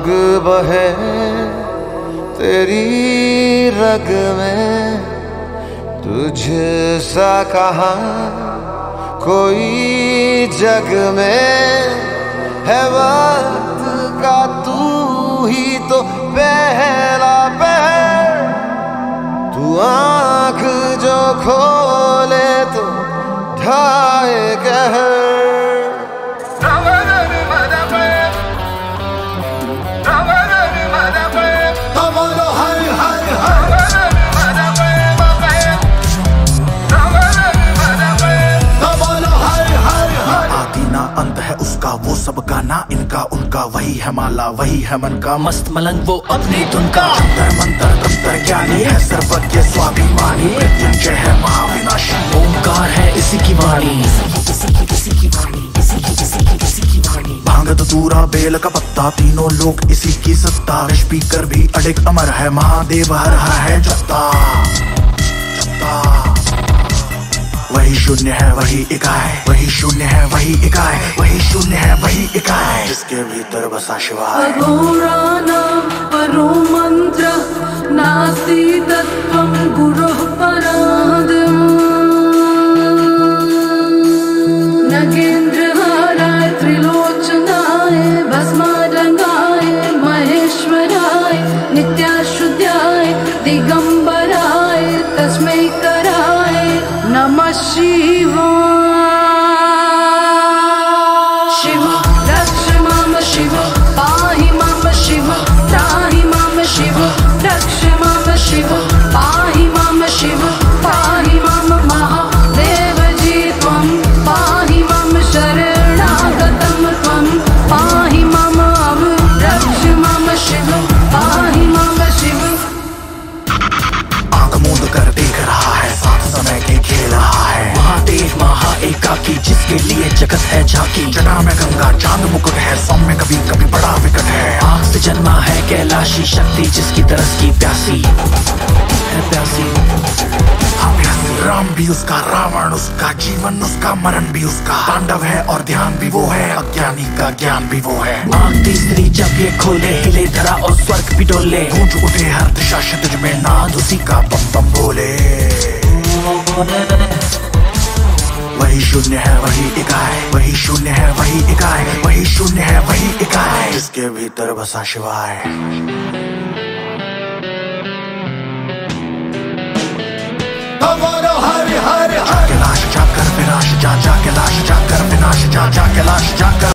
आग बहे तेरी रग में, तुझसा कहाँ कोई जग में है। वक्त का तू ही तो पहला पहर, तू आँख जो खोले तो ढाए कहर। अंत है उसका वो सब गाना, इनका उनका वही है माला, वही है मन का मस्त मलंग, वो अपनी धुन का अंतर मंत्र तंत्र ज्ञानी है, सर्वज्ञ स्वाभिमानी, मृत्युंजय है महाविनाशी, ओंकार है इसी की वाणी, भांग धतूरा बेल का पत्ता, तीनों लोग इसी की सत्ता, स्पीकर भी अडिग अमर है, महादेव हर हर है जपता। वही शून्य है वही इकाई, वही शून्य है वही इकाई, वही शून्य है वही इकाई, जिसके भीतर बसा शिवाय। अघोराणां परो मंत्रः नास्ति तत्त्वं गुरोः परादिम्, नगेन्द्रहाराय त्रिलोचनाय भस्मारंगाय महेश्वराय नित्याशुद्धाय दिगंबराय तस्मै कराय नमः शिवाय। शिव रक्ष माम शिव, पाहि माम शिव, त्राहि माम शिव, रक्ष माम शिव, पाहि माम शिव, पाहि माम महादेव जी त्वं, पाहि माम शरणागतं त्वं, पाहि माम रक्ष माम शिव, पाहि माम शिव। आंख मूंद कर देख रहा है, साथ समय के खेल रहा है, महादेव महा एकाकी, जिसके लिए जगत है झांकी, जना में गंगा चांद मुकुट है, सौम्य कभी कभी बड़ा विकट है, आग से जन्मा है कैलाशी, शक्ति जिसकी तरस की प्यासी है प्यासी। राम भी उसका, रावण उसका, जीवन उसका, मरण भी उसका, तांडव है और ध्यान भी वो है, अज्ञानी का ज्ञान भी वो है। आँख तीसरी जब ये खोले, हिले धरा और स्वर्ग भी डोले, गूंज उठे हर दिशा क्षितिज में, नाद उसी का बम बम बोले। वही शून्य है वही इकाई, वही शून्य है वही इकाई, वही शून्य है वही इकाई, जिसके भीतर बसा शिवाय। जाके लाश जाकर विनाश जा, जाके लाश जाकर विनाश जा, जाके लाश जाकर